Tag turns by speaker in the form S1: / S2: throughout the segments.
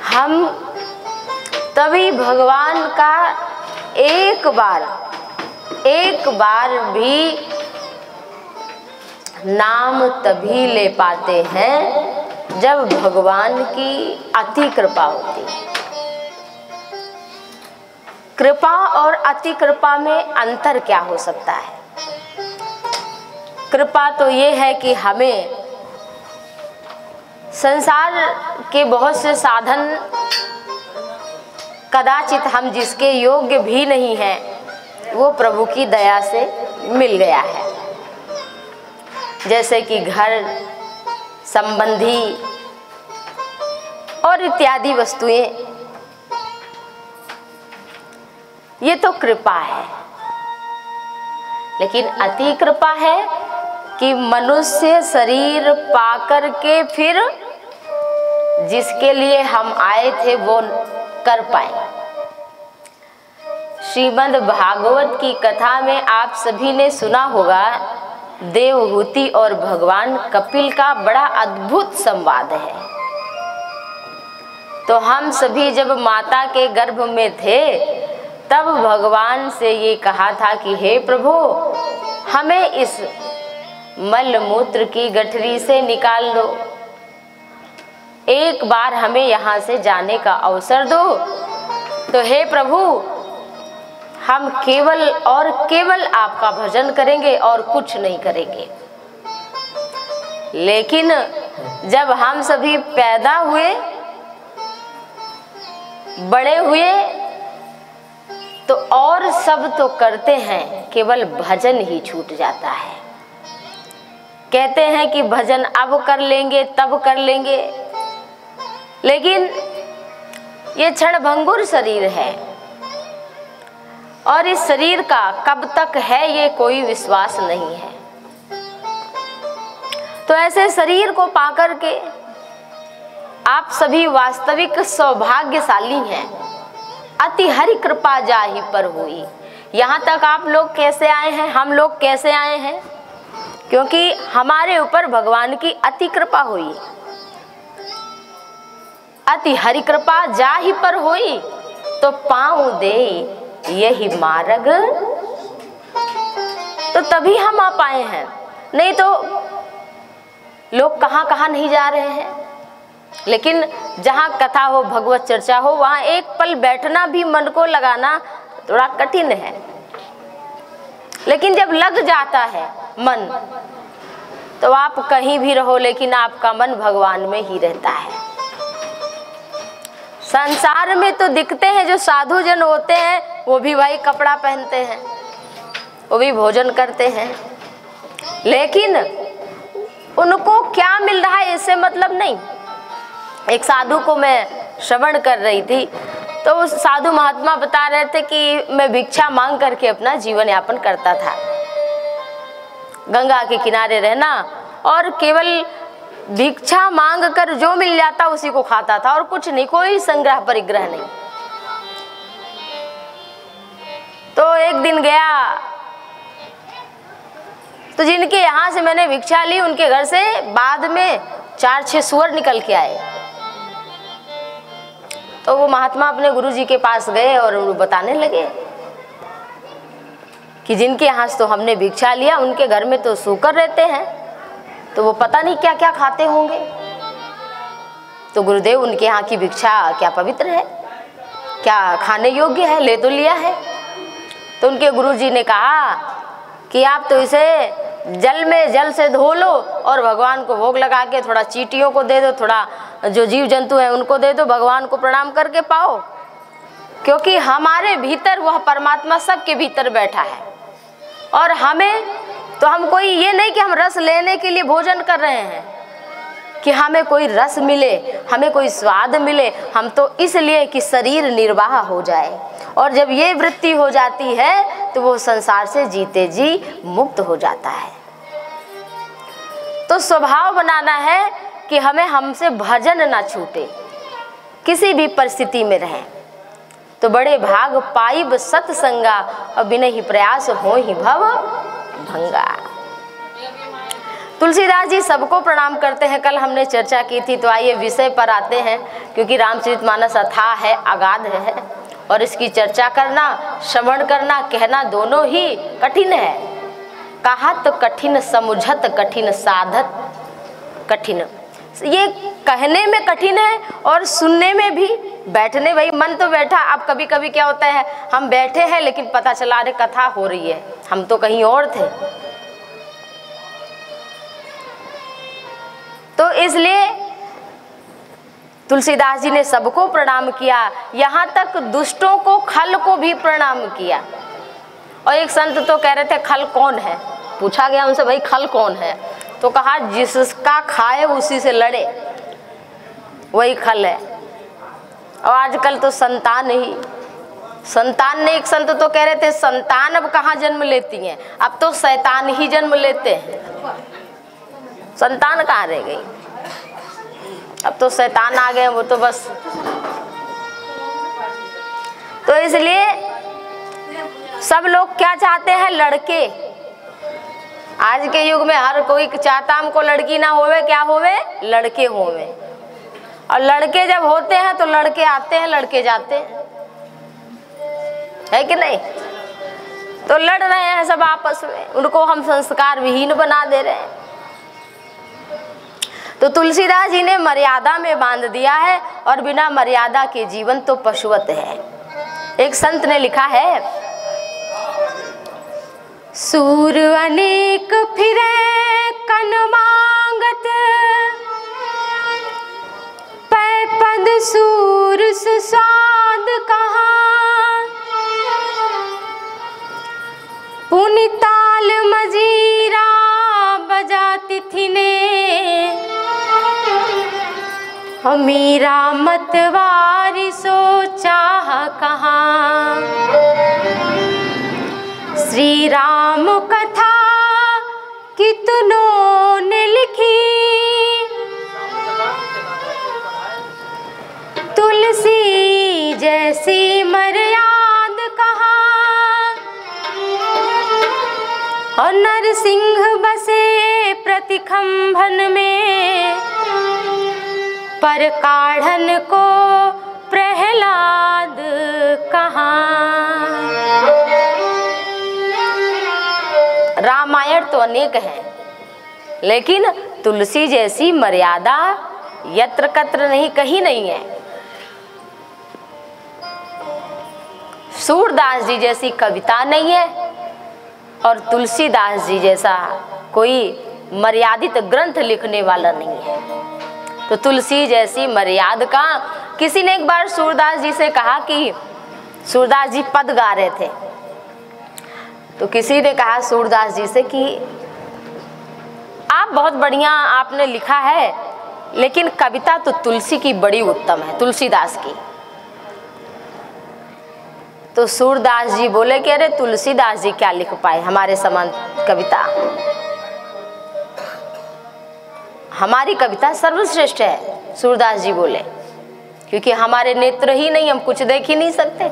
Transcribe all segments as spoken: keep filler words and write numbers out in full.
S1: हम तभी भगवान का एक बार एक बार भी नाम तभी ले पाते हैं जब भगवान की अति कृपा होती है। कृपा और अति कृपा में अंतर क्या हो सकता है? कृपा तो ये है कि हमें संसार के बहुत से साधन कदाचित हम जिसके योग्य भी नहीं हैं वो प्रभु की दया से मिल गया है, जैसे कि घर संबंधी और इत्यादि वस्तुएं। ये तो कृपा है। लेकिन अति कृपा है कि मनुष्य शरीर पाकर के फिर जिसके लिए हम आए थे वो कर पाए। श्रीमद् भागवत की कथा में आप सभी ने सुना होगा, देवहूति और भगवान कपिल का बड़ा अद्भुत संवाद है। तो हम सभी जब माता के गर्भ में थे तब भगवान से ये कहा था कि हे प्रभु, हमें इस मल मूत्र की गठरी से निकाल दो, एक बार हमें यहाँ से जाने का अवसर दो। तो हे प्रभु, हम केवल और केवल आपका भजन करेंगे और कुछ नहीं करेंगे। लेकिन जब हम सभी पैदा हुए, बड़े हुए, तो और सब तो करते हैं, केवल भजन ही छूट जाता है। कहते हैं कि भजन अब कर लेंगे तब कर लेंगे, लेकिन ये क्षणभंगुर शरीर है और इस शरीर का कब तक है ये कोई विश्वास नहीं है। तो ऐसे शरीर को पाकर के आप सभी वास्तविक सौभाग्यशाली हैं। अति हरि कृपा जाहि पर हुई। यहाँ तक आप लोग कैसे आए हैं, हम लोग कैसे आए हैं? क्योंकि हमारे ऊपर भगवान की अति कृपा हुई। अति हरि कृपा जाहि पर हुई तो पाँव दे यही मार्ग, तो तभी हम आ पाए हैं। नहीं तो लोग कहाँ कहाँ नहीं जा रहे हैं। लेकिन जहाँ कथा हो, भगवत चर्चा हो, वहाँ एक पल बैठना भी मन को लगाना थोड़ा कठिन है। लेकिन जब लग जाता है मन, तो आप कहीं भी रहो लेकिन आपका मन भगवान में ही रहता है। संसार में तो दिखते हैं जो साधु जन होते हैं, वो भी भाई कपड़ा पहनते हैं, वो भी भोजन करते हैं, लेकिन उनको क्या मिल रहा है इससे मतलब नहीं। एक साधु को मैं श्रवण कर रही थी, तो उस साधु महात्मा बता रहे थे कि मैं भिक्षा मांग करके अपना जीवन यापन करता था, गंगा के किनारे रहना और केवल भिक्षा मांग कर जो मिल जाता उसी को खाता था और कुछ नहीं, कोई संग्रह परिग्रह नहीं। तो एक दिन गया तो जिनके यहाँ से मैंने भिक्षा ली उनके घर से बाद में चार छह सुअर निकल के आए। तो वो महात्मा अपने गुरुजी के पास गए और वो बताने लगे कि जिनके यहाँ से तो हमने भिक्षा लिया उनके घर में तो सूकर रहते हैं, तो वो पता नहीं क्या क्या खाते होंगे। तो गुरुदेव, उनके यहाँ की भिक्षा क्या पवित्र है, क्या खाने योग्य है? ले तो लिया है। तो उनके गुरुजी ने कहा कि आप तो इसे जल में जल से धो लो और भगवान को भोग लगा के थोड़ा चींटियों को दे दो, थोड़ा जो जीव जंतु हैं उनको दे दो, भगवान को प्रणाम करके पाओ। क्योंकि हमारे भीतर वह परमात्मा सबके भीतर बैठा है और हमें तो हम कोई ये नहीं कि हम रस लेने के लिए भोजन कर रहे हैं कि हमें कोई रस मिले, हमें कोई स्वाद मिले। हम तो इसलिए कि शरीर निर्वाह हो जाए, और जब ये वृत्ति हो जाती है तो वो संसार से जीते जी मुक्त हो जाता है। तो स्वभाव बनाना है कि हमें हमसे भजन ना छूटे, किसी भी परिस्थिति में रहें। तो बड़े भाग पाइब सत्संगा और बिना ही प्रयास हो ही भव भंगा। तुलसीदास जी सबको प्रणाम करते हैं, कल हमने चर्चा की थी। तो आइए विषय पर आते हैं, क्योंकि रामचरितमानस अथाह है, अगाध है, और इसकी चर्चा करना, श्रवण करना, कहना दोनों ही कठिन है। कहत कठिन, समुझत कठिन, साधत कठिन। ये कहने में कठिन है और सुनने में भी, बैठने, भाई मन तो बैठा। अब कभी कभी क्या होता है, हम बैठे हैं लेकिन पता चला अरे कथा हो रही है, हम तो कहीं और थे। तो इसलिए तुलसीदास जी ने सबको प्रणाम किया, यहाँ तक दुष्टों को, खल को भी प्रणाम किया। और एक संत तो कह रहे थे खल कौन है, पूछा गया उनसे भाई खल कौन है, तो कहा जिसका खाए उसी से लड़े वही खल है। और आजकल तो संतान ही, संतान ने, एक संत तो कह रहे थे संतान अब कहाँ जन्म लेती हैं, अब तो शैतान ही जन्म लेते हैं, संतान कहाँ रह गई, अब तो शैतान आ गए, वो तो बस। तो इसलिए सब लोग क्या चाहते हैं, लड़के। आज के युग में हर कोई चाहता हमको लड़की ना होवे, क्या होवे, लड़के होवे। और लड़के जब होते हैं तो लड़के आते हैं, लड़के जाते हैं, है कि नहीं। तो लड़ रहे हैं सब आपस में, उनको हम संस्कार विहीन बना दे रहे हैं। तो तुलसीदास जी ने मर्यादा में बांध दिया है, और बिना मर्यादा के जीवन तो पशुवत है। एक संत ने लिखा है, सूर अनेक फिरे कन मांगत, पै पद सूर सुस्वाद कहाँ, पुनि ताल मजीरा बजाती थी ने, मीरा मतवारी सोचा कहाँ, श्री राम कथा कितनों ने लिखी, तुलसी जैसी मर्याद कहाँ, और नरसिंह बसे प्रतिखंभन में, पर काढ़न को प्रहलाद कहाँ। रामायण तो अनेक है, लेकिन तुलसी जैसी मर्यादा यत्र कत्र नहीं, कहीं नहीं है। सूरदास जी जैसी कविता नहीं है, और तुलसीदास जी जैसा कोई मर्यादित ग्रंथ लिखने वाला नहीं है। तो तुलसी जैसी मर्यादा का, किसी ने एक बार सूरदास जी से कहा कि सूरदास जी पद गा रहे थे, तो किसी ने कहा सूरदास जी से कि आप बहुत बढ़िया आपने लिखा है, लेकिन कविता तो तुलसी की बड़ी उत्तम है, तुलसीदास की। तो सूरदास जी बोले कि अरे तुलसीदास जी क्या लिख पाए हमारे समान कविता, हमारी कविता सर्वश्रेष्ठ है। सूरदास जी बोले, क्योंकि हमारे नेत्र ही नहीं, हम कुछ देख ही नहीं सकते।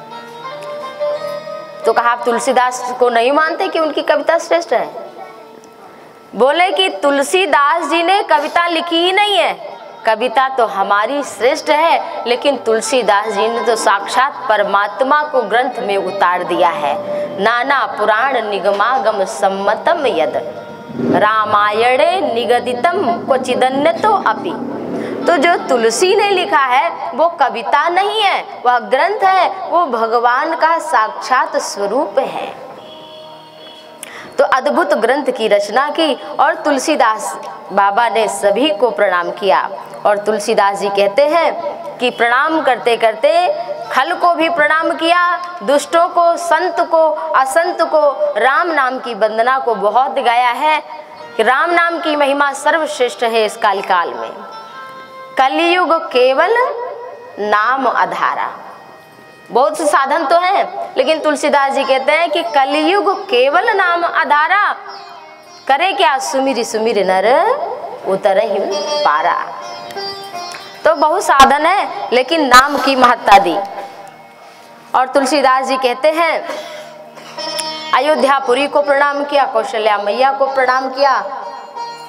S1: तो कहा आप तुलसीदास को नहीं मानते कि उनकी कविता श्रेष्ठ है? बोले कि तुलसीदास जी ने कविता लिखी ही नहीं है, कविता तो हमारी श्रेष्ठ है, लेकिन तुलसीदास जी ने तो साक्षात परमात्मा को ग्रंथ में उतार दिया है। नाना पुराण निगमागम सम्मतम यद रामायणे निगदितम क्वचिदन्य तो अपि। तो जो तुलसी ने लिखा है वो कविता नहीं है, वह ग्रंथ है, वो भगवान का साक्षात स्वरूप है। तो अद्भुत ग्रंथ की रचना की, और तुलसीदास बाबा ने सभी को प्रणाम किया। और तुलसीदास जी कहते हैं कि प्रणाम करते करते खल को भी प्रणाम किया, दुष्टों को, संत को, असंत को, राम नाम की वंदना को बहुत गाया है कि राम नाम की महिमा सर्वश्रेष्ठ है इस काल काल में। कलियुग केवल नाम आधारा। बहुत से साधन तो हैं, लेकिन तुलसीदास जी कहते हैं कि कलियुग केवल नाम आधारा, करे क्या सुमिर सुमिर नर उतरहि पारा। तो बहुत साधन है, लेकिन नाम की महत्ता दी। और तुलसीदास जी कहते हैं अयोध्यापुरी को प्रणाम किया, कौशल्या मैया को प्रणाम किया,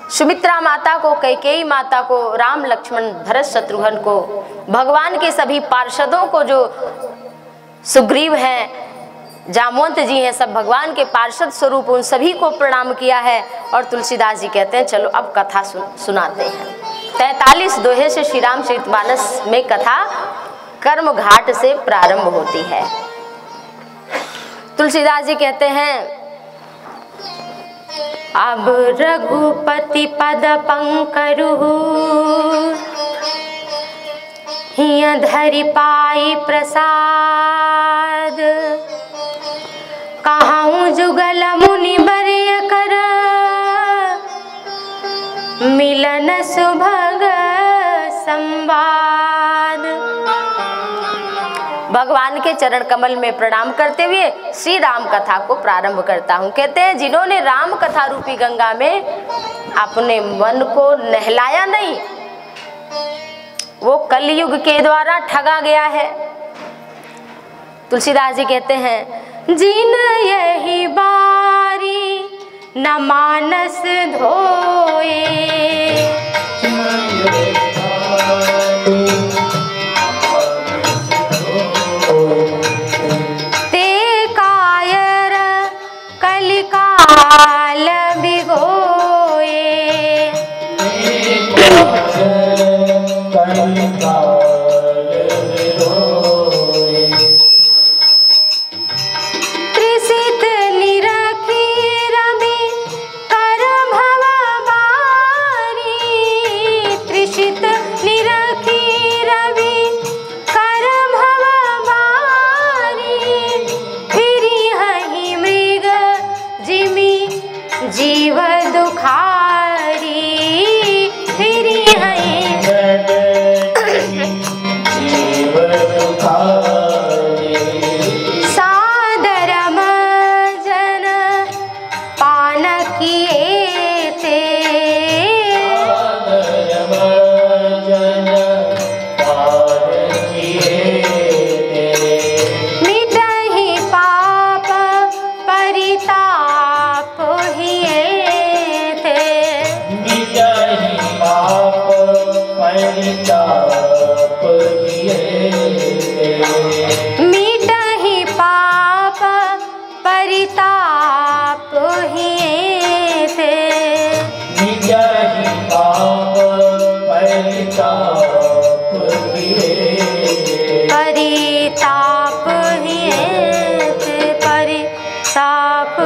S1: सुमित्रा माता को, कैकेयी माता को, राम लक्ष्मण भरत शत्रुघ्न को, भगवान के सभी पार्षदों को, जो सुग्रीव हैं, जामवंत जी हैं, सब भगवान के पार्षद स्वरूप, उन सभी को प्रणाम किया है। और तुलसीदास जी कहते हैं चलो अब कथा सुन, सुनाते हैं। तैतालीस दोहे से श्री रामचरितमानस में कथा कर्म घाट से प्रारंभ होती है। तुलसीदास जी कहते हैं अब रघुपति पद पंकरु हिय धरि पाई प्रसाद, कहाऊं जुगल मुनि बरिय कर, मिलन सुभग संवाद। भगवान के चरण कमल में प्रणाम करते हुए श्री राम कथा को प्रारंभ करता हूँ। कहते हैं जिन्होंने राम कथा रूपी गंगा में अपने मन को नहलाया नहीं, वो कलयुग के द्वारा ठगा गया है। तुलसीदास जी कहते हैं जिन यही बारी न मानस धोए, ते कायर कलिकाल भिगोए, त्रिसित निरखी रवि कर भव बारी, त्रिसित निरखी रवि कर भव बारी, फिरी हहि मृग जिमि जीव दुखारी, फिरी हहि सादरम जन पान किए थे, मिटहि पाप परिताप हिए थे, मिटहि पाप परिताप हिए थे, परिताप हिए थे, परिताप।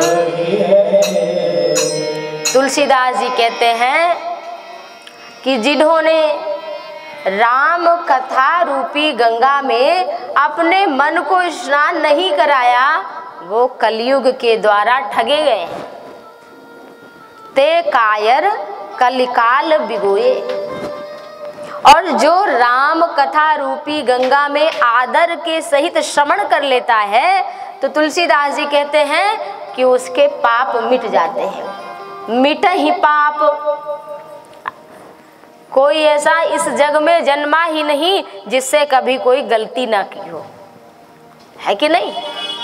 S1: तुलसीदास जी कहते हैं कि जिन्होंने राम कथा रूपी गंगा में अपने मन को स्नान नहीं कराया, वो कलयुग के द्वारा ठगे गए। ते कायर कलिकाल भिगोए। और जो राम कथा रूपी गंगा में आदर के सहित श्रवण कर लेता है, तो तुलसीदास जी कहते हैं कि उसके पाप मिट जाते हैं। मिट ही पाप। कोई ऐसा इस जग में जन्मा ही नहीं जिससे कभी कोई गलती ना की हो, है कि नहीं?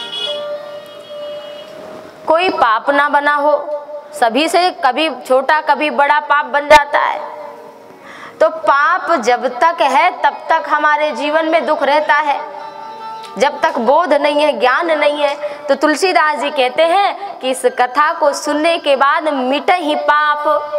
S1: कोई पाप ना बना हो, सभी से कभी छोटा कभी बड़ा पाप बन जाता है। तो पाप जब तक है तब तक हमारे जीवन में दुख रहता है, जब तक बोध नहीं है, ज्ञान नहीं है। तो तुलसीदास जी कहते हैं कि इस कथा को सुनने के बाद मिट ही पाप,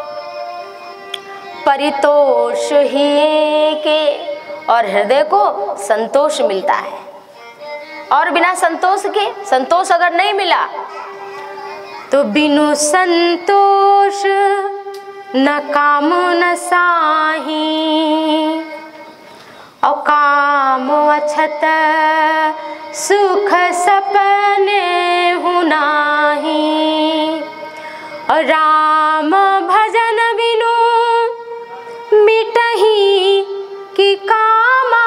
S1: परितोष ही के, और हृदय को संतोष मिलता है। और बिना संतोष के, संतोष अगर नहीं मिला तो बिनु संतोष न काम न साही, और काम अछत सुख सपने हुनाही, और राम भजन बिनु मिटही की कामा,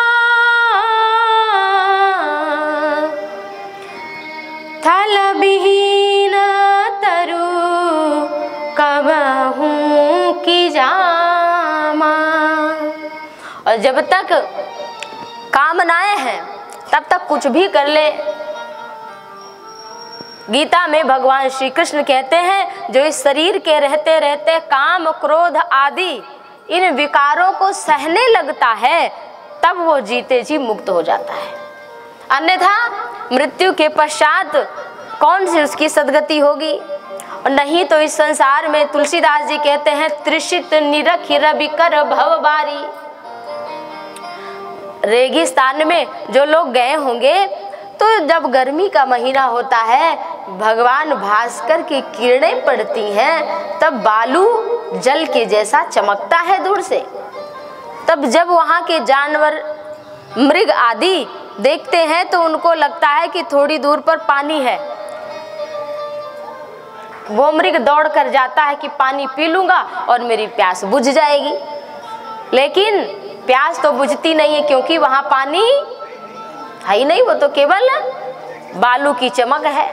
S1: थल विहीन तरु कबहूं की जामा। और जब तक कामनाएं हैं तब तक कुछ भी कर ले, गीता में भगवान श्री कृष्ण कहते हैं, जो इस शरीर के रहते रहते काम क्रोध आदि इन विकारों को सहने लगता है, तब वो जीते जी मुक्त हो जाता है। अन्यथा मृत्यु के पश्चात कौन सी उसकी सद्गति होगी। और नहीं तो इस संसार में तुलसीदास जी कहते हैं, त्रिषित निरख रविकर भवबारी। रेगिस्तान में जो लोग गए होंगे, तो जब गर्मी का महीना होता है, भगवान भास्कर की किरणें पड़ती हैं, तब बालू जल के जैसा चमकता है दूर से। तब जब वहाँ के जानवर मृग आदि देखते हैं तो उनको लगता है कि थोड़ी दूर पर पानी है। वो मृग दौड़ कर जाता है कि पानी पी लूंगा और मेरी प्यास बुझ जाएगी, लेकिन प्यास तो बुझती नहीं है, क्योंकि वहाँ पानी है ही नहीं, वो तो केवल बालू की चमक है।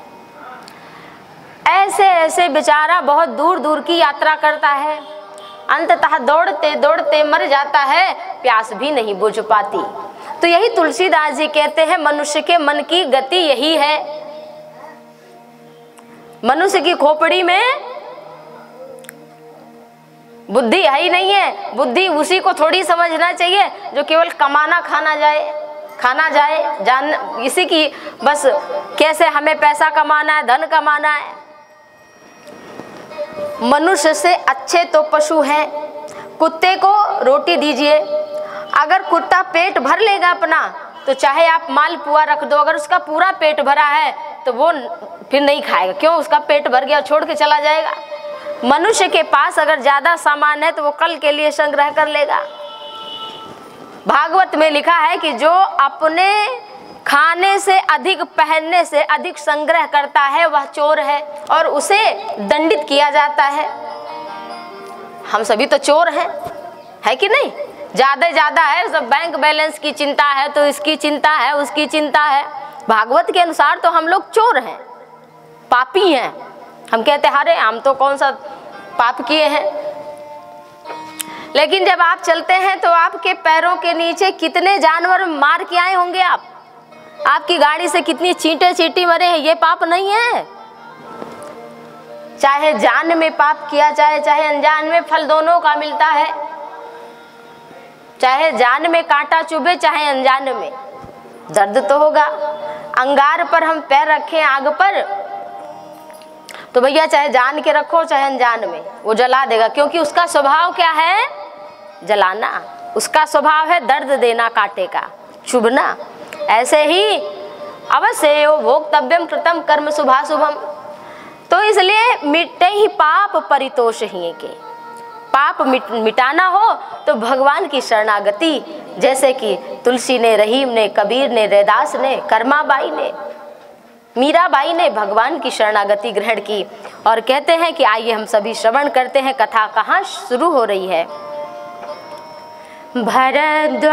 S1: ऐसे ऐसे बेचारा बहुत दूर दूर की यात्रा करता है, अंततः दौड़ते दौड़ते मर जाता है, प्यास भी नहीं बुझ पाती। तो यही तुलसीदास जी कहते हैं, मनुष्य के मन की गति यही है। मनुष्य की खोपड़ी में बुद्धि है ही नहीं है। बुद्धि उसी को थोड़ी समझना चाहिए जो केवल कमाना खाना जाए खाना जाए जान इसी की बस कैसे हमें पैसा कमाना है, धन कमाना है। मनुष्य से अच्छे तो पशु हैं। कुत्ते को रोटी दीजिए, अगर कुत्ता पेट भर लेगा अपना, तो चाहे आप मालपुआ रख दो, अगर उसका पूरा पेट भरा है तो वो फिर नहीं खाएगा। क्यों? उसका पेट भर गया, छोड़ के चला जाएगा। मनुष्य के पास अगर ज्यादा सामान है तो वो कल के लिए संग्रह कर लेगा। भागवत में लिखा है कि जो अपने खाने से अधिक, पहनने से अधिक संग्रह करता है वह चोर है और उसे दंडित किया जाता है। हम सभी तो चोर हैं, है कि नहीं? ज्यादा ज्यादा है, सब बैंक बैलेंस की चिंता है, तो इसकी चिंता है, उसकी चिंता है। भागवत के अनुसार तो हम लोग चोर हैं, पापी हैं। हम कहते हैं अरे हम तो कौन सा पाप किए हैं, लेकिन जब आप चलते हैं तो आपके पैरों के नीचे कितने जानवर मार के आए होंगे आप। आपकी गाड़ी से कितनी चींटे चींटी मरे हैं, ये पाप नहीं है। चाहे जान में पाप किया जाए चाहे अनजान में, फल दोनों का मिलता है। चाहे जान में कांटा चुभे चाहे अनजान में, दर्द तो होगा। अंगार पर हम पैर रखें आग पर, तो भैया चाहे जान के रखो चाहे अनजान में, वो जला देगा, क्योंकि उसका स्वभाव क्या है? जलाना। उसका स्वभाव है दर्द देना, कांटे का चुभना। ऐसे ही अवश्य भोक्तव्यम कृतम कर्म शुभाशुभम। तो इसलिए मिटे ही पाप परितोष ही के। पाप मिट, मिटाना हो तो भगवान की शरणागति, जैसे कि तुलसी ने, रहीम ने, कबीर ने, रैदास ने, कर्माबाई ने, मीराबाई ने भगवान की शरणागति ग्रहण की। और कहते हैं कि आइए हम सभी श्रवण करते हैं, कथा कहाँ शुरू हो रही है। भरद्वाज